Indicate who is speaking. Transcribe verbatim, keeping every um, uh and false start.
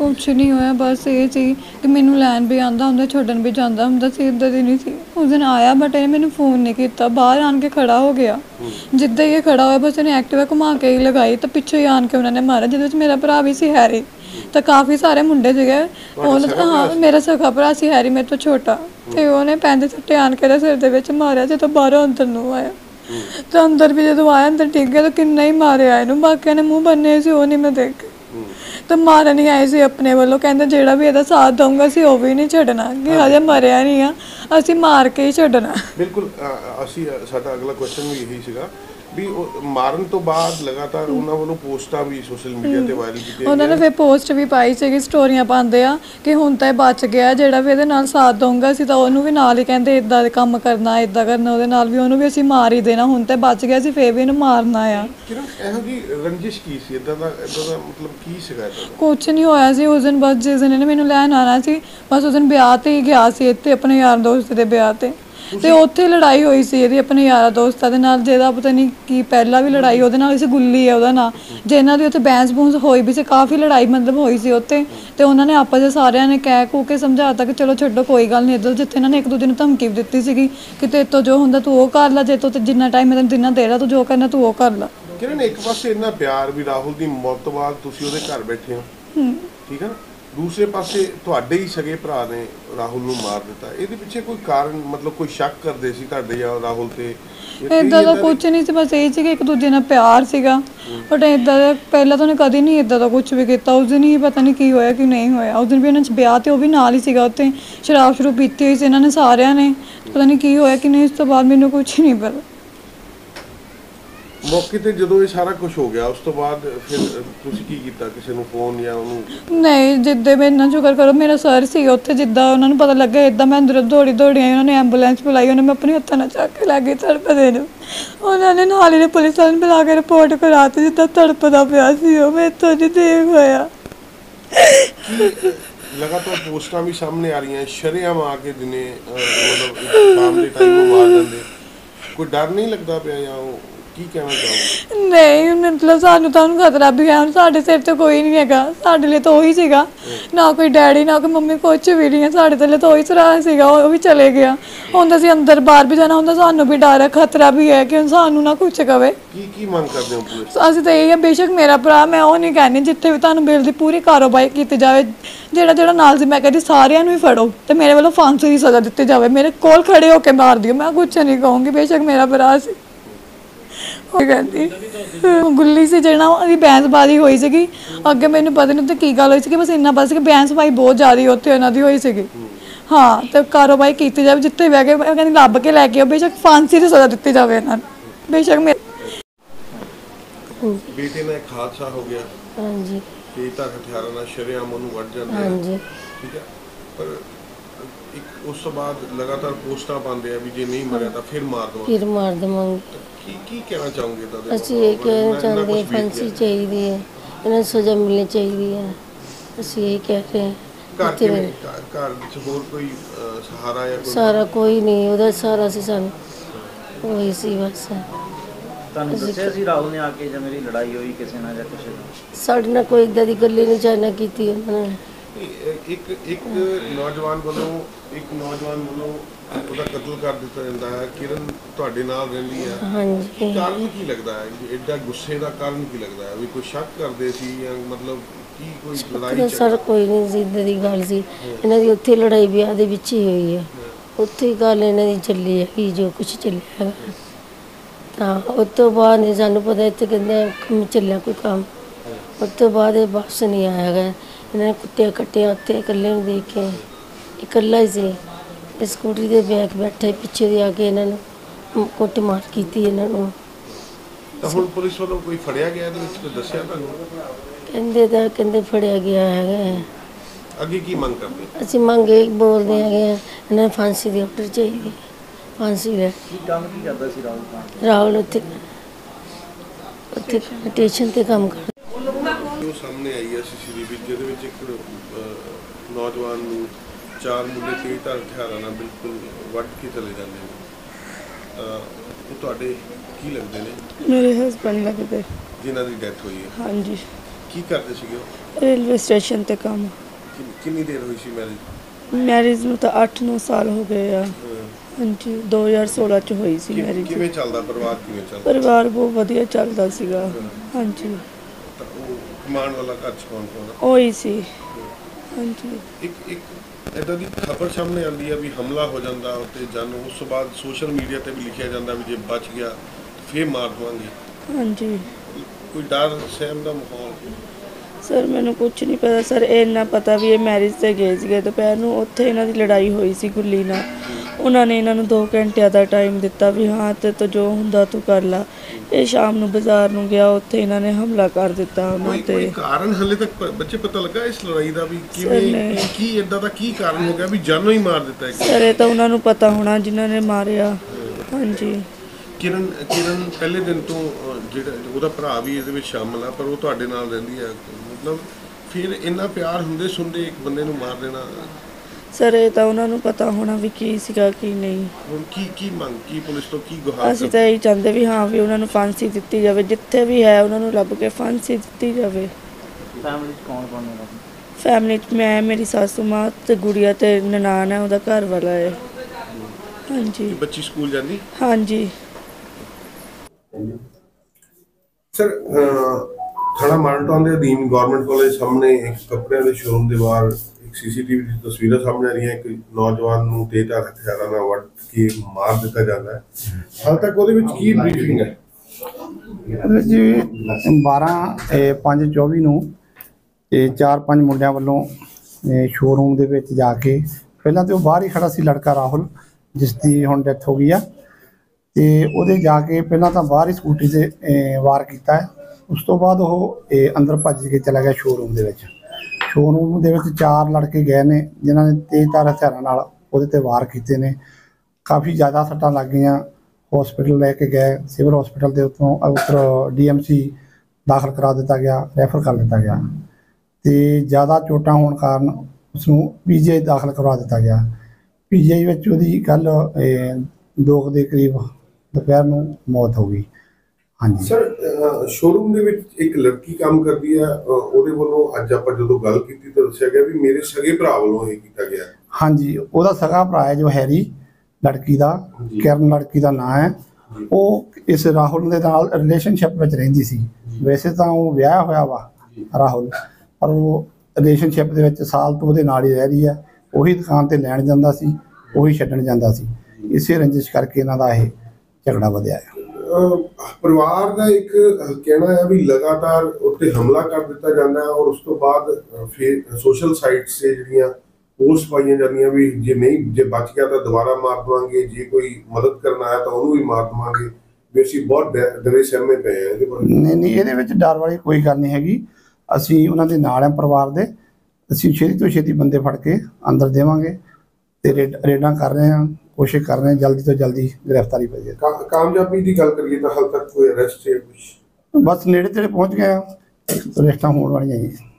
Speaker 1: कुछ नहीं होया, बस ये सी कि मैनू लैन भी आंदा हुंदा, छड्डन भी जांदा हुंदा सी, इदां दी नहीं सी। उस दिन आया बट इहने मैनू फोन नहीं कीता, बाहर आन के खड़ा हो गया। जिद्दां ही ये खड़ा होया बस इहने एक्टिवा घुमा के ही लगाई ते पिछों ही आन के उन्होंने मारा, जिहदे विच मेरा भरा भी सी हैरी ते काफ़ी सारे मुंडे सीगे। हाँ, मेरा सखा भरा सी हैरी, मेरे तो छोटा, ते उहने पैंदे सट्टे आन के सिर दे विच मारिया, जदों बाहरों अंदर नूं आया ते अंदर भी जदों आया अंदर डिग गया, तो किन्ना ही मारिया इहनूं, बाकियां ने मूँह बन्ने सी, ओह नहीं मैं देखे तो मारन ही आए सी अपने वालों, कहंदे जेड़ा भी इहदा साथ दूंगा असीं ओह भी नहीं छड्डना कि हजे मरिया नहीं आ, असीं मार के ही छड्डना।
Speaker 2: बिल्कुल असीं साडा अगला क्वेश्चन भी यही सीगा भी मारन तो बाद लगातार उन्हां वालों पोस्टां भी सोशल मीडिया ते वायरल कीतीਆਂ
Speaker 1: ਉਹਨਾਂ ਨੇ ਫਿਰ ਪੋਸਟ ਵੀ ਪਾਈ ਸੀਗੀ, ਸਟੋਰੀਆਂ ਪਾਉਂਦੇ ਆ ਕਿ ਹੁਣ ਤਾਂ ਇਹ ਬਚ ਗਿਆ, ਜਿਹੜਾ ਵੀ ਇਹਦੇ ਨਾਲ ਸਾਥ ਦਊਂਗਾ ਸੀ ਤਾਂ ਉਹਨੂੰ ਵੀ ਨਾਲ ਹੀ ਕਹਿੰਦੇ ਇਦਾਂ ਦੇ ਕੰਮ ਕਰਨਾ, ਇਦਾਂ ਕਰਨਾ, ਉਹਦੇ ਨਾਲ ਵੀ ਉਹਨੂੰ ਵੀ ਅਸੀਂ ਮਾਰ ਹੀ ਦੇਣਾ, ਹੁਣ ਤਾਂ ਬਚ ਗਿਆ ਸੀ ਫੇਰ ਵੀ ਇਹਨੂੰ ਮਾਰਨਾ ਆ।
Speaker 2: ਕਿਰਨ ਇਹੋ ਜੀ ਰੰਜਿਸ਼ ਕੀ ਸੀ, ਇਦਾਂ ਦਾ ਇਦਾਂ ਦਾ ਮਤਲਬ ਕੀ ਸੀਗਾ ਇਹਦਾ?
Speaker 1: ਕੁਛ ਨਹੀਂ ਹੋਇਆ ਸੀ ਉਸ ਦਿਨ, ਬਸ ਜਿਸ ਦਿਨ ਇਹਨੇ ਮੈਨੂੰ ਲੈਣ ਆਉਣਾ ਸੀ ਬਸ ਉਸ ਦਿਨ ਵਿਆਹ ਤੇ ਹੀ ਗਿਆ ਸੀ, ਇੱਥੇ ਆਪਣੇ ਯਾਰ ਦੋਸਤ ਦੇ ਵਿਆਹ ਤੇ, ਤੇ ਉੱਥੇ ਲੜਾਈ ਹੋਈ ਸੀ ਇਹਦੀ ਆਪਣੇ ਯਾਰਾਂ ਦੋਸਤਾਂ ਦੇ ਨਾਲ, ਜਿਹਦਾ ਪਤਾ ਨਹੀਂ ਕੀ ਪਹਿਲਾਂ ਵੀ ਲੜਾਈ ਉਹਦੇ ਨਾਲ ਸੀ, ਗੁੱਲੀ ਹੈ ਉਹਦਾ ਨਾਂ, ਜੇ ਇਹਨਾਂ ਦੀ ਉੱਥੇ ਬੈਂਸ ਬੂੰਸ ਹੋਈ ਵੀ ਸੀ, ਕਾਫੀ ਲੜਾਈ ਮਤਲਬ ਹੋਈ ਸੀ ਉੱਥੇ, ਤੇ ਉਹਨਾਂ ਨੇ ਆਪਸ ਵਿੱਚ ਸਾਰਿਆਂ ਨੇ ਕਹਿ ਕੂ ਕੇ ਸਮਝਾਤਾ ਕਿ ਚਲੋ ਛੱਡੋ ਕੋਈ ਗੱਲ ਨਹੀਂ, ਇੱਧਰ ਜਿੱਥੇ ਇਹਨਾਂ ਨੇ ਇੱਕ ਦੂਜੇ ਨੂੰ ਧਮਕੀ ਵੀ ਦਿੱਤੀ ਸੀਗੀ ਕਿ ਤੇਰੇ ਤੋਂ ਜੋ ਹੁੰਦਾ ਤੂੰ ਉਹ ਕਰ ਲੈ, ਜੇ ਤੂੰ ਜਿੰਨਾ ਟਾਈਮ ਮੈਂ ਤੈਨੂੰ ਦਿਨਾਂ ਦੇ ਰਿਹਾ ਤੂੰ ਜੋ ਕਰਨਾ ਤੂੰ ਉਹ ਕਰ ਲੈ।
Speaker 2: ਕਿਰਨ ਇੱਕ ਪਾਸੇ ਇੰਨਾ ਪਿਆਰ ਵੀ ਰਾਹੁਲ ਦੀ ਮੌਤ ਤੋਂ ਬਾਅਦ ਤੁਸੀਂ ਉਹਦੇ ਘਰ ਬੈਠੇ ਹੋ, ਠੀਕ ਹੈ ਨਾ, ਦੂਸਰੇ ਪਾਸੇ ਤੁਹਾਡੇ ਹੀ ਸਗੇ ਭਰਾ ਨੇ ਰਾਹੁਲ ਨੂੰ ਮਾਰ ਦਿੱਤਾ, ਇਹਦੇ ਪਿੱਛੇ ਕੋਈ ਕਾਰਨ ਮਤਲਬ ਕੋਈ ਸ਼ੱਕ ਕਰਦੇ ਸੀ ਤੁਹਾਡੇ ਜਾਂ ਰਾਹੁਲ ਤੇ?
Speaker 1: ਇੱਦਾਂ ਦਾ ਕੁਛ ਨਹੀਂ ਸੀ, ਬਸ ਇਹ ਸੀ ਕਿ ਇੱਕ ਦੂਜੇ ਨਾਲ ਪਿਆਰ ਸੀਗਾ, ਬਟ ਇੱਦਾਂ ਦਾ ਪਹਿਲਾਂ ਤਾਂ ਉਹਨੇ ਕਦੇ ਨਹੀਂ ਇੱਦਾਂ ਦਾ ਕੁਛ ਵੀ ਕੀਤਾ। ਉਸ ਦਿਨ ਹੀ ਪਤਾ ਨਹੀਂ ਕੀ ਹੋਇਆ ਕਿ ਨਹੀਂ ਹੋਇਆ, ਉਸ ਦਿਨ ਵੀ ਉਹਨਾਂ 'ਚ ਵਿਆਹ ਤੇ ਉਹ ਵੀ ਨਾਲ ਹੀ ਸੀਗਾ, ਉੱਥੇ ਸ਼ਰਾਬ ਸ਼ਰੂਬ ਪੀਤੀ ਹੋਈ ਸੀ ਇਹਨਾਂ ਨੇ ਸਾਰਿਆਂ ਨੇ, ਪਤਾ ਨਹੀਂ ਕੀ ਹੋਇਆ ਕਿ ਨਹੀਂ, ਉਸ ਤੋਂ ਬਾਅਦ ਮੈਨੂੰ ਕੁਛ ਨਹੀਂ ਪਤਾ।
Speaker 2: ਮੌਕੇ ਤੇ ਜਦੋਂ ਇਹ ਸਾਰਾ ਕੁਝ ਹੋ ਗਿਆ ਉਸ ਤੋਂ ਬਾਅਦ ਫਿਰ ਤੁਸੀਂ ਕੀ ਕੀਤਾ, ਕਿਸੇ ਨੂੰ ਫੋਨ ਜਾਂ ਉਹਨੂੰ?
Speaker 1: ਨਹੀਂ, ਜਿੱਦੇ ਮੈਂ ਇੰਨਾ ਸ਼ੁਕਰ ਕਰੋ ਮੇਰਾ ਸਰ ਸੀ ਉੱਥੇ, ਜਿੱਦਾਂ ਉਹਨਾਂ ਨੂੰ ਪਤਾ ਲੱਗਾ ਇੱਦਾਂ ਮੈਂ ਅੰਦਰ ਦੌੜੀ ਦੌੜੀ ਆਈ, ਉਹਨਾਂ ਨੇ ਐਂਬੂਲੈਂਸ ਬੁਲਾਈ, ਉਹਨੇ ਮੈਂ ਆਪਣੇ ਹੱਥਾਂ ਨਾਲ ਚੱਕ ਕੇ ਲੈ ਗਈ ਤੜਪਦੇ ਨੂੰ, ਉਹਨਾਂ ਨੇ ਨਾਲ ਹੀ ਨੇ ਪੁਲਿਸ ਵਾਲਿਆਂ ਨੂੰ ਬੁਲਾ ਕੇ ਰਿਪੋਰਟ ਕਰਾਤੀ, ਜਿੱਦਾਂ ਤੜਪਦਾ ਪਿਆ ਸੀ ਉਹ, ਮੈਂ ਇੱਥੋਂ ਨਹੀਂ ਦੇਖ ਹੋਇਆ।
Speaker 2: ਲਗਾਤਾਰ ਪੋਸਟਾਂ ਵੀ ਸਾਹਮਣੇ ਆ ਰਹੀਆਂ, ਸ਼ਰੇਆਮ ਆ ਕੇ ਦਿਨੇ ਮਤਲਬ ਸ਼ਾਮ ਦੇ ਟਾਈਮ ਉਹ ਮਾਰ ਜਾਂਦੇ, ਕੋਈ ਡਰ ਨਹੀਂ ਲੱਗਦਾ ਪਿਆ ਜਾਂ ਉਹ ਕੀ ਕਹਿਣਾ ਚਾਹੋਗੇ?
Speaker 1: ਨਹੀਂ ਮਤਲਬ ਸਾਨੂੰ ਤਾਂ ਉਹਨੂੰ ਖਤਰਾ ਵੀ ਹੈ, ਸਾਡੇ ਸਿਰ ਤੇ ਕੋਈ ਨਹੀਂ ਹੈਗਾ, ਸਾਡੇ ਲਈ ਤਾਂ ਉਹੀ ਸੀਗਾ, ਨਾ ਕੋਈ ਡੈਡੀ ਨਾ ਕੋਈ ਮੰਮੀ, ਕੁਛ ਵੀ ਨਹੀਂ ਹੈ ਸਾਡੇ ਤੇ ਲਈ ਤਾਂ ਉਹੀ ਸਰਾਹ ਸੀਗਾ, ਉਹ ਵੀ ਚਲੇ ਗਿਆ, ਹੁਣ ਅਸੀਂ ਅੰਦਰ ਬਾਹਰ ਵੀ ਜਾਣਾ ਹੁੰਦਾ ਸਾਨੂੰ ਵੀ ਡਰ ਹੈ, ਖਤਰਾ ਵੀ ਹੈ ਕਿ ਸਾਨੂੰ ਨਾ ਕੁਛ ਕਵੇ।
Speaker 2: ਕੀ ਕੀ ਮੰਗ ਕਰਦੇ ਹੋ ਪੁਲਿਸ?
Speaker 1: ਅਸੀਂ ਤਾਂ ਇਹ ਹੈ ਬੇਸ਼ੱਕ ਮੇਰਾ ਭਰਾ, ਮੈਂ ਉਹ ਨਹੀਂ ਕਹਿੰਦੀ, ਜਿੱਥੇ ਵੀ ਤੁਹਾਨੂੰ ਬਿੱਲ ਦੀ ਪੂਰੀ ਕਾਰਵਾਈ ਕੀਤੀ ਜਾਵੇ, ਜਿਹੜਾ ਜਿਹੜਾ ਨਾਲ ਸੀ ਮੈਂ ਕਹਿੰਦੀ ਸਾਰਿਆਂ ਨੂੰ ਹੀ ਫੜੋ ਤੇ ਮੇਰੇ ਵੱਲੋਂ ਫਾਂਸੀ ਦੀ ਸਜ਼ਾ ਦਿੱਤੀ ਜਾਵੇ, ਮੇਰੇ ਕੋਲ ਖੜੇ ਹੋ ਕੇ ਮਾਰ ਦਿਓ, ਮੈਂ ਕੁਛ ਨਹੀਂ ਕਹੂੰਗੀ, ਬੇਸ਼ੱਕ ਮੇਰਾ ਭਰਾ ਸੀ। ਕਹਿੰਦੀ ਗੁੱਲੀ ਸੀ ਜਿਹੜਾ ਉਹਦੀ ਬੈਂਸਬਾਜ਼ੀ ਹੋਈ ਸੀਗੀ, ਅੱਗੇ ਮੈਨੂੰ ਪਤਾ ਨਹੀਂ ਉੱਥੇ ਕੀ ਗੱਲ ਹੋਈ ਸੀਗੀ, ਬਸ ਇੰਨਾ ਪਤਾ ਸੀ ਕਿ ਬੈਂਸਬਾਜ਼ੀ ਬਹੁਤ ਜ਼ਿਆਦਾ ਉੱਥੇ ਉਹਨਾਂ ਦੀ ਹੋਈ ਸੀਗੀ। ਹਾਂ, ਤੇ ਕਾਰੋਬਾਰੀ ਕੀਤੀ ਜਾਵੇ, ਜਿੱਥੇ ਬਹਿ ਕੇ ਕਹਿੰਦੀ ਲੱਭ ਕੇ ਲੈ ਕੇ ਆਓ, ਬੇਸ਼ੱਕ ਫਾਂਸੀ ਦੀ ਸਜ਼ਾ ਦਿੱਤੀ ਜਾਵੇ ਇਹਨਾਂ ਨੂੰ, ਬੇਸ਼ੱਕ ਮੇਰੇ
Speaker 2: ਬੇਟੇ ਨਾਲ ਇੱਕ ਹਾਦਸਾ ਹੋ ਗਿਆ।
Speaker 3: ਹਾਂਜੀ,
Speaker 2: ਤੇਜ਼ਧਾਰ ਹਥਿਆਰਾਂ ਨਾਲ ਸ਼ਰੇਆਮ ਉਹਨੂੰ ਵੱਢ ਜਾਂਦੇ ਆ,
Speaker 3: ਹਾਂਜੀ,
Speaker 2: ਠੀਕ ਹੈ, ਪਰ ਇੱਕ ਉਸ ਤੋਂ ਬਾਅਦ ਲਗਾਤਾਰ ਪੋਸਟਾਂ ਪਾਉਂਦੇ ਆ ਵੀ ਜੇ ਨਹੀਂ ਮਰਿਆ ਤਾਂ ਫਿਰ ਮਾਰ ਦਵਾਂਗੇ,
Speaker 3: ਫਿਰ ਮਾਰ ਦੇਵਾਂਗੇ।
Speaker 2: ਕੀ ਕੀ ਕਹਿਣਾ ਚਾਹੋਗੇ ਤਾਂ?
Speaker 3: ਅਸੀਂ ਇਹ ਕਹਿਣਾ ਚਾਹੁੰਦੇ ਹਾਂ ਫਾਂਸੀ ਚਾਹੀਦੀ ਹੈ, ਇਹਨਾਂ ਨੂੰ ਸਜ਼ਾ ਮਿਲਣੀ ਚਾਹੀਦੀ ਹੈ, ਅਸੀਂ ਇਹ ਕਹਿ ਰਹੇ ਹਾਂ।
Speaker 2: ਘਰ ਕਿਵੇਂ ਘਰ ਚ ਹੋਰ ਕੋਈ ਸਹਾਰਾ ਜਾਂ ਕੋਈ?
Speaker 3: ਸਾਰਾ ਕੋਈ ਨਹੀਂ, ਉਹਦਾ ਸਾਰਾ ਸੀ ਸਾਨੂੰ ਉਹੀ ਸੀ ਬਸ।
Speaker 4: ਤੁਹਾਨੂੰ ਦੱਸਿਆ ਸੀ ਰਾਹੁਲ ਨੇ ਆ ਕੇ ਜਾਂ ਮੇਰੀ ਲੜਾਈ ਹੋਈ ਕਿਸੇ ਨਾਲ ਜਾਂ ਕਿਸੇ ਨਾਲ?
Speaker 3: ਸਾਡੇ ਨਾਲ ਕੋਈ ਇੱਦਾਂ ਦੀ ਗੱਲ ਹੀ ਨਹੀਂ ਚਾਹਨਾ ਕੀਤੀ ਉਹਨਾਂ ਨੇ।
Speaker 2: ਇੱਕ ਇੱਕ ਨੌਜਵਾਨ ਵੱਲੋਂ ਇੱਕ ਨੌਜਵਾਨ ਵੱਲੋਂ ਉਹਦਾ ਕਤਲ ਕਰ ਦਿੱਤਾ ਜਾਂਦਾ ਹੈ, ਕਿਰਨ ਤੁਹਾਡੇ ਨਾਲ ਰਹਿੰਦੀ ਹੈ,
Speaker 3: ਹਾਂਜੀ,
Speaker 2: ਕਾਰਨ ਕੀ ਲੱਗਦਾ ਹੈ, ਐਡਾ ਗੁੱਸੇ ਦਾ ਕਾਰਨ ਕੀ ਲੱਗਦਾ ਹੈ? ਵੀ ਕੋਈ ਸ਼ੱਕ ਕਰਦੇ ਸੀ ਜਾਂ ਮਤਲਬ ਕੀ ਕੋਈ ਲੜਾਈ?
Speaker 3: ਸਰ ਕੋਈ ਨਹੀਂ ਸੀ ਇੱਦਾਂ ਦੀ ਗੱਲ ਸੀ, ਇਹਨਾਂ ਦੀ ਉੱਥੇ ਲੜਾਈ ਵਿਆਹ ਦੇ ਵਿੱਚ ਹੀ ਹੋਈ ਹੈ, ਉੱਥੇ ਹੀ ਗੱਲ ਇਹਨਾਂ ਦੀ ਚੱਲੀ ਹੈਗੀ ਜੋ ਕੁਛ ਚੱਲਿਆ ਹੈਗਾ, ਤਾਂ ਉਸ ਤੋਂ ਬਾਅਦ ਨਹੀਂ ਸਾਨੂੰ ਪਤਾ ਇੱਥੇ ਕਹਿੰਦੇ ਚੱਲਿਆ ਕੋਈ ਕੰਮ, ਉਸ ਤੋਂ ਬਾਅਦ ਇਹ ਵਾਪਸ ਨਹੀਂ ਆਇਆ ਹੈਗਾ, ਇਹਨਾਂ ਨੇ ਕੁੱਟਿਆ ਕੱਟਿਆ ਉੱਥੇ ਇਕੱਲੇ ਨੂੰ ਦੇਖ ਕੇ, ਇਕੱਲਾ ਹੀ ਸੀ, ਸਕੂਟਰੀ ਦੇ ਬੈਕ ਬੈਠੇ ਪਿੱਛੇ ਦੇ ਆ ਕੇ ਇਹਨਾਂ ਨੂੰ ਕੁੱਟ ਮਾਰ ਕੀਤੀ ਇਹਨਾਂ ਨੂੰ।
Speaker 2: ਤਾਂ ਹੁਣ ਪੁਲਿਸ ਵੱਲੋਂ ਕੋਈ ਫੜਿਆ ਗਿਆ ਇਹਦੇ ਵਿੱਚ, ਕੋਈ ਦੱਸਿਆ ਤੁਹਾਨੂੰ?
Speaker 3: ਕਹਿੰਦੇ ਤਾਂ ਕਹਿੰਦੇ ਫੜਿਆ ਗਿਆ ਹੈਗਾ।
Speaker 2: ਅੱਗੇ ਕੀ ਮੰਗ ਕਰਦੇ?
Speaker 3: ਅਸੀਂ ਮੰਗੇ ਬੋਲਦੇ ਹੈਗੇ ਇਹਨਾਂ ਨੂੰ ਫਾਂਸੀ ਦੀ ਆਰਡਰ ਚਾਹੀਦੀ, ਫਾਂਸੀ ਲੈ।
Speaker 4: ਕੀ ਕੰਮ ਕੀ ਕਰਦਾ ਸੀ ਰਾਹੁਲ?
Speaker 3: ਰਾਹੁਲ ਉੱਥੇ ਉੱਥੇ ਸਟੇਸ਼ਨ ਤੇ ਕੰਮ ਕਰਦਾ।
Speaker 2: ਜੋ ਸਾਹਮਣੇ ਆਈ ਹੈ ਸੀਸੀਟੀਵੀ ਜਿਹਦੇ ਵਿੱਚ ਇੱਕ ਨੌਜਵਾਨ ਨੂੰ ਚਾਰ ਮੁੰਡੇ ਤੇਜ਼ਧਾਰ ਹਥਿਆਰਾਂ ਨਾਲ ਬਿਲਕੁਲ ਵੱਢ ਕੇ ਚਲੇ ਜਾਂਦੇ ਨੇ, ਤਾਂ ਉਹ ਤੁਹਾਡੇ ਕੀ ਲੱਗਦੇ ਨੇ?
Speaker 5: ਮੇਰੇ ਹਸਬੰਡ ਲੱਗਦੇ
Speaker 2: ਜਿਨ੍ਹਾਂ ਦੀ ਡੈਥ ਹੋਈ ਹੈ।
Speaker 5: ਹਾਂਜੀ।
Speaker 2: ਕੀ ਕਰਦੇ ਸੀਗੇ ਉਹ?
Speaker 5: ਰੇਲਵੇ ਸਟੇਸ਼ਨ ਤੇ ਕੰਮ।
Speaker 2: ਕਿੰਨੀ- ਕਿੰਨੀ ਦੇਰ ਹੋਈ ਸੀ ਮੈਰਿਜ?
Speaker 5: ਮੈਰਿਜ ਨੂੰ ਤਾਂ ਅੱਠ ਨੌ ਸਾਲ ਹੋ ਗਏ ਆ। ਹਾਂਜੀ, ਦੋ ਹਜ਼ਾਰ ਸੋਲਾਂ ਚ ਹੋਈ ਸੀ ਮੈਰਿਜ।
Speaker 2: ਕਿਵੇਂ ਚੱਲਦਾ ਪਰਿਵਾਰ, ਕਿਵੇਂ ਚੱਲਦਾ?
Speaker 5: ਪਰਿਵਾਰ ਬਹੁਤ ਵਧੀਆ ਚੱਲਦਾ ਸੀਗਾ। ਹਾਂਜੀ,
Speaker 2: ਤਾਂ ਉਹ ਕਮਾਉਣ ਵਾਲਾ ਘਰ ਚ ਕੌਣ ਕੌਣ ਆ?
Speaker 5: ਉਹੀ ਸੀ। ਹਾਂਜੀ,
Speaker 2: ਇੱਕ ਇੱਕ ਇਦਾਂ ਦੀ ਖਬਰ ਸਾਹਮਣੇ ਆਉਂਦੀ ਆ ਵੀ ਹਮਲਾ ਹੋ ਜਾਂਦਾ ਉੱਤੇ ਜਨ, ਉਸ ਤੋਂ ਬਾਅਦ ਸੋਸ਼ਲ ਮੀਡੀਆ ਤੇ ਵੀ ਲਿਖਿਆ ਜਾਂਦਾ ਵੀ ਜੇ ਬਚ ਗਿਆ ਫੇਰ ਮਾਰ ਦਵਾਂਗੇ।
Speaker 5: ਹਾਂਜੀ
Speaker 2: ਕੋਈ ਡਰ ਸਹਿਮ ਦਾ ਮਾਹੌਲ?
Speaker 5: ਸਰ ਮੈਨੂੰ ਕੁਝ ਨਹੀਂ ਪਤਾ ਸਰ, ਇਹ ਇੰਨਾ ਪਤਾ ਵੀ ਇਹ ਮੈਰਿਜ ਤੇ ਗਏ ਸੀਗੇ ਦੁਪਹਿਰ ਨੂੰ, ਉੱਥੇ ਇਹਨਾਂ ਦੀ ਲੜਾਈ ਹੋਈ ਸੀ ਗੁੱਲੀ ਨਾਲ। ਉਹਨਾਂ ਨੇ ਇਹਨਾਂ ਨੂੰ ਦੋ ਘੰਟਿਆਂ ਦਾ ਟਾਈਮ ਦਿੱਤਾ ਵੀ ਹਾਂ ਤੇ ਤੂੰ ਜੋ ਹੁੰਦਾ ਤੂੰ ਕਰ ਲਾ। ਇਹ ਸ਼ਾਮ ਨੂੰ ਬਾਜ਼ਾਰ ਨੂੰ ਗਿਆ, ਉੱਥੇ ਇਹਨਾਂ ਨੇ ਹਮਲਾ ਕਰ ਦਿੱਤਾ ਉਹਨਾਂ
Speaker 2: ਕੋਈ ਕੋਈ
Speaker 5: ਤੇ।
Speaker 2: ਕਾਰਨ ਹਲੇ ਤੱਕ ਪ- ਬੱਚੇ ਪਤਾ ਲੱਗਾ ਇਸ ਲੜਾਈ ਦਾ ਵੀ ਕਿਵੇਂ, ਕੀ ਇਦਾਂ ਦਾ ਕੀ ਕਾਰਨ ਹੋ ਗਿਆ ਵੀ ਜਾਨੋਂ ਹੀ ਮਾਰ ਦਿੱਤਾ ਇੱਕ?
Speaker 5: ਸਰ ਇਹ ਤਾਂ ਉਹਨਾਂ ਨੂੰ ਪਤਾ ਹੋਣਾ ਜਿਨ੍ਹਾਂ ਨੇ ਮਾਰਿਆ। ਹਾਂਜੀ,
Speaker 2: ਕਿਰਨ ਕਿਰਨ ਪਹਿਲੇ ਦਿਨ ਤੋਂ ਅਹ, ਜਿਹੜਾ ਉਹਦਾ ਭਰਾ ਵੀ ਇਹਦੇ ਵਿੱਚ ਸ਼ਾਮਲ ਆ, ਪਰ ਉਹ ਤੁਹਾਡੇ ਨਾਲ ਰਹਿੰਦੀ ਆ, ਮਤਲਬ ਫਿਰ ਇੰਨਾ ਪਿਆਰ ਹੁੰਦੇ ਸੁਣਦੇ ਇੱਕ ਬੰਦੇ ਨੂੰ ਮਾਰ ਦੇਣਾ।
Speaker 5: ਸਰ ਇਹ ਤਾਂ ਉਹਨਾਂ ਨੂੰ ਪਤਾ ਹੋਣਾ ਵੀ ਕੀ ਸੀਗਾ ਕੀ ਨਹੀਂ।
Speaker 2: ਹੁਣ ਕੀ ਕੀ ਮੰਗ, ਕੀ ਪੁਲਿਸ ਤੋਂ ਕੀ ਗੁਹਾਰ
Speaker 5: ਅਸੀਂ ਤਾਂ ਇਹੀ ਚਾਹੁੰਦੇ ਵੀ ਹਾਂ ਵੀ ਉਹਨਾਂ ਨੂੰ ਫਾਂਸੀ ਦਿੱਤੀ ਜਾਵੇ, ਜਿੱਥੇ ਵੀ ਹੈ ਉਹਨਾਂ ਨੂੰ ਲੱਭ ਕੇ ਫਾਂਸੀ ਦਿੱਤੀ ਜਾਵੇ।
Speaker 4: ਫੈਮਿਲੀ ਚ ਕੌਣ ਕੌਣ ਹੈ?
Speaker 5: ਫੈਮਿਲੀ 'ਚ ਮੈਂ, ਮੇਰੀ ਸਾਸੂ ਮਾਂ ਤੇ ਗੁੜੀਆ ਤੇ ਨਨਾਣ ਹੈ, ਉਹਦਾ ਘਰ ਵਾਲਾ ਹੈ। ਹਾਂਜੀ
Speaker 2: ਬੱਚੀ ਸਕੂਲ ਜਾਂਦੀ?
Speaker 5: ਹਾਂਜੀ
Speaker 2: ਸਰ ਥਾਣਾ ਮਾਨਟਾਉਨ ਦੇ ਅਧੀਨ ਗਵਰਨਮੈਂਟ ਕਾਲਜ ਸਾਹਮਣੇ ਇੱਕ ਕੱਪੜਿਆਂ ਦੇ ਸ਼ੋਰੂਮ ਦੇ ਬਾਹਰ ਇੱਕ ਸੀਸੀਟੀਵੀ ਦੀ ਤਸਵੀਰਾਂ ਸਾਹਮਣੇ ਆ ਰਹੀਆਂ। ਇੱਕ ਨੌਜਵਾਨ ਨੂੰ ਤੇਜ਼ਧਾਰ ਹਥਿਆਰਾਂ ਨਾਲ ਵੱਢ ਕੇ ਮਾਰ ਦਿੱਤਾ ਜਾਂਦਾ ਹੈ। ਹਾਲ ਤੱਕ ਉਹਦੇ ਵਿੱਚ ਕੀ ਬਰੀਫਿੰਗ ਹੈ?
Speaker 6: ਜੀ ਬਾਰਾਂ ਪੰਜ ਚੌਵੀ ਨੂੰ ਇਹ ਚਾਰ ਪੰਜ ਮੁੰਡਿਆਂ ਵੱਲੋਂ ਸ਼ੋਰੂਮ ਦੇ ਵਿੱਚ ਜਾ ਕੇ, ਪਹਿਲਾਂ ਤਾਂ ਉਹ ਬਾਹਰ ਹੀ ਖੜਾ ਸੀ ਲੜਕਾ ਰਾਹੁਲ, ਜਿਸ ਦੀ ਹੁਣ ਡੈਥ ਹੋ ਗਈ ਆ, ਤੇ ਉਹਦੇ ਜਾ ਕੇ ਪਹਿਲਾਂ ਤਾਂ ਬਾਹਰ ਹੀ ਸਕੂਟੀ ਤੇ ਵਾਰ ਕੀਤਾ ਹੈ। ਉਸ ਤੋਂ ਬਾਅਦ ਉਹ ਇਹ ਅੰਦਰ ਭੱਜ ਕੇ ਚਲਾ ਗਿਆ ਸ਼ੋਰੂਮ ਦੇ ਵਿੱਚ। ਸ਼ੋਰੂਮ ਦੇ ਵਿੱਚ ਚਾਰ ਲੜਕੇ ਗਏ ਨੇ ਜਿਨ੍ਹਾਂ ਨੇ ਤੇਜ਼ਧਾਰ ਹਥਿਆਰਾਂ ਨਾਲ ਉਹਦੇ ਤੇ ਵਾਰ ਕੀਤੇ ਨੇ। ਕਾਫੀ ਜ਼ਿਆਦਾ ਸੱਟਾਂ ਲੱਗ ਗਈਆਂ। ਹਸਪੀਟਲ ਲੈ ਕੇ ਗਏ, ਸਿਵਲ ਹਸਪੀਟਲ ਦੇ ਉੱਤੋਂ ਉੱਤਰ ਡੀ ਐਮ ਸੀ ਦਾਖਲ ਕਰਾ ਦਿੱਤਾ ਗਿਆ, ਰੈਫਰ ਕਰ ਦਿੱਤਾ ਗਿਆ, ਤੇ ਜ਼ਿਆਦਾ ਚੋਟਾਂ ਹੋਣ ਕਾਰਨ ਉਸਨੂੰ ਪੀ ਜੀ ਆਈ ਦਾਖਲ ਕਰਵਾ ਦਿੱਤਾ ਗਿਆ। ਪੀ ਜੀ ਆਈ ਵਿੱਚ ਉਹਦੀ ਕੱਲ੍ਹ ਦੋ ਕੁ ਦੇ ਕਰੀਬ ਦੁਪਹਿਰ ਨੂੰ ਮੌਤ ਹੋ ਗਈ। ਹਾਂਜੀ
Speaker 2: ਸਰ, ਸ਼ੋਰੂਮ ਦੇ ਵਿੱਚ ਇੱਕ ਲੜਕੀ ਕੰਮ ਕਰਦੀ ਹੈ, ਉਹਦੇ ਵੱਲੋਂ ਅੱਜ ਆਪਾਂ ਜਦੋਂ ਗੱਲ ਕੀਤੀ ਤਾਂ ਦੱਸਿਆ ਗਿਆ ਵੀ ਮੇਰੇ ਸਗੇ ਭਰਾ ਵੱਲੋਂ ਇਹ ਕੀਤਾ ਗਿਆ।
Speaker 6: ਹਾਂਜੀ, ਉਹਦਾ ਸਗਾ ਭਰਾ ਹੈ ਜੋ ਹੈਰੀ ਲੜਕੀ ਦਾ, ਕਿਰਨ ਲੜਕੀ ਦਾ ਨਾਂ ਹੈ। ਉਹ ਇਸ ਰਾਹੁਲ ਦੇ ਨਾਲ ਰਿਲੇਸ਼ਨਸ਼ਿਪ ਵਿੱਚ ਰਹਿੰਦੀ ਸੀ। ਵੈਸੇ ਤਾਂ ਉਹ ਵਿਆਹ ਹੋਇਆ ਵਾ ਰਾਹੁਲ, ਪਰ ਉਹ ਰਿਲੇਸ਼ਨਸ਼ਿਪ ਦੇ ਵਿੱਚ ਸਾਲ ਤੋਂ ਉਹਦੇ ਨਾਲ ਹੀ ਰਹਿ ਰਹੀ ਹੈ। ਉਹੀ ਦੁਕਾਨ ਤੇ ਲੈਣ ਜਾਂਦਾ ਸੀ, ਉਹੀ ਛੱਡਣ ਜਾਂਦਾ ਸੀ। ਇਸੇ ਰੰਜਿਸ਼ ਕਰਕੇ ਇਹਨਾਂ ਦਾ ਇਹ ਝਗੜਾ ਵਧਿਆ ਹੈ।
Speaker 2: ਪਰਿਵਾਰ ਦਾ ਇੱਕ ਕਹਿਣਾ ਹੈ ਵੀ ਲਗਾਤਾਰ ਉੱਤੇ ਹਮਲਾ ਕਰ ਦਿੱਤਾ ਜਾਂਦਾ ਹੈ ਔਰ ਉਸ ਤੋਂ ਬਾਅਦ ਫਿਰ ਸੋਸ਼ਲ ਸਾਈਟਸ ਤੇ ਜਿਹੜੀਆਂ ਪੋਸਟ ਪਾਈਆਂ ਜਾਂਦੀਆਂ ਵੀ ਜੇ ਨਹੀਂ ਜੇ ਬਚ ਗਿਆ ਤਾਂ ਦੁਬਾਰਾ ਮਾਰ ਦਵਾਂਗੇ, ਜੇ ਕੋਈ ਮਦਦ ਕਰਨ ਆਇਆ ਤਾਂ ਉਹਨੂੰ ਵੀ ਮਾਰ ਦਵਾਂਗੇ। ਵੀ ਅਸੀਂ ਬਹੁਤ ਡਰੇ ਸਹਿਮੇ ਪਏ ਹਾਂ ਇਹਦੇ ਬਾਰੇ।
Speaker 6: ਨਹੀਂ ਨਹੀਂ, ਇਹਦੇ ਵਿੱਚ ਡਰ ਵਾਲੀ ਕੋਈ ਗੱਲ ਨਹੀਂ ਹੈਗੀ। ਅਸੀਂ ਉਹਨਾਂ ਦੇ ਨਾਲ ਹਾਂ ਪਰਿਵਾਰ ਦੇ। ਅਸੀਂ ਛੇਤੀ ਤੋਂ ਛੇਤੀ ਬੰਦੇ ਫੜ ਕੇ ਅੰਦਰ ਦੇਵਾਂਗੇ ਤੇ ਰੇਡ ਰੇਡਾਂ ਕਰ ਰਹੇ ਹਾਂ, ਕੋਸ਼ਿਸ਼ ਕਰ ਰਹੇ ਹਾਂ ਜਲਦੀ ਤੋਂ ਜਲਦੀ ਗ੍ਰਿਫਤਾਰੀ ਪੈ ਜਾਏ।
Speaker 2: ਕਾ- ਕਾਮਯਾਬੀ ਦੀ ਗੱਲ ਕਰੀਏ ਤਾਂ ਹਾਲ ਤੱਕ ਕੋਈ ਅਰੈਸਟ ਹੈ ਕੁਛ?
Speaker 6: ਬਸ ਨੇੜੇ ਤੇੜੇ ਪਹੁੰਚ ਗਏ ਹਾਂ, ਅਰੈਸਟਾਂ ਹੋਣ ਵਾਲੀਆਂ ਜੀ।